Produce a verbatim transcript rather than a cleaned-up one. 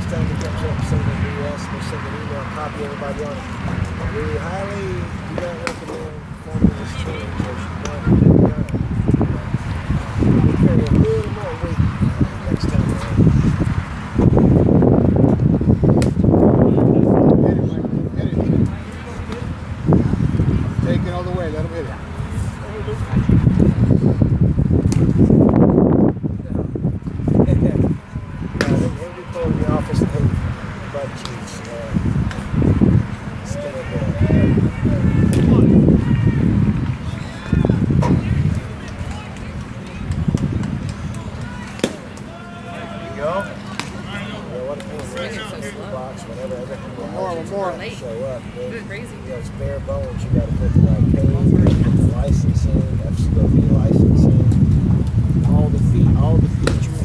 next time he comes up, send an email, we'll send an email, copy everybody on it. We highly do not recommend forming this team because you want to do it. We'll carry a little more weight next time around. Hit it, Mike. Hit it. Take it all the way. Let him hit it. It's bare bones. You got to put the right cage, licensing, F C O V licensing, all the feet, all the features.